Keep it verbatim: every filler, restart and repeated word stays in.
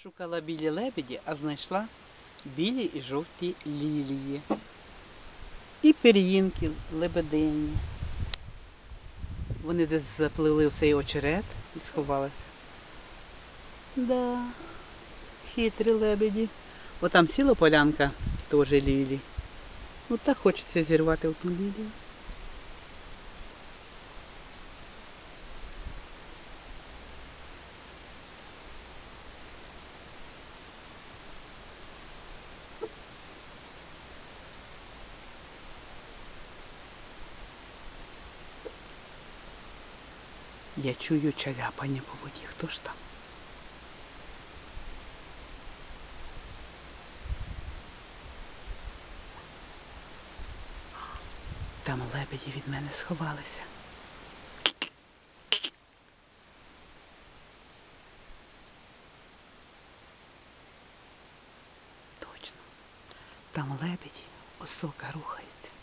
Шукала білі лебеді, а знайшла білі і жовті лілії. І пір'їнки лебедині. Вони десь заплили в цей очерет і сховалися. Да, хитрі лебеді. О, там ціла полянка теж лілій. Ну так хочеться зірвати одну лілію. Я чую чаляпання по воді. Хто ж там? Там лебеді від мене сховалися. Точно. Там лебеді, осока рухається.